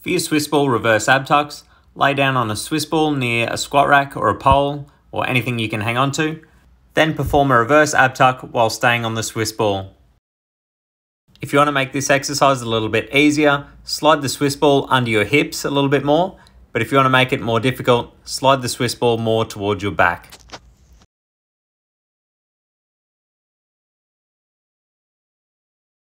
For your Swiss ball reverse ab tucks, lay down on a Swiss ball near a squat rack or a pole or anything you can hang on to. Then perform a reverse ab tuck while staying on the Swiss ball. If you want to make this exercise a little bit easier, slide the Swiss ball under your hips a little bit more. But if you want to make it more difficult, slide the Swiss ball more towards your back.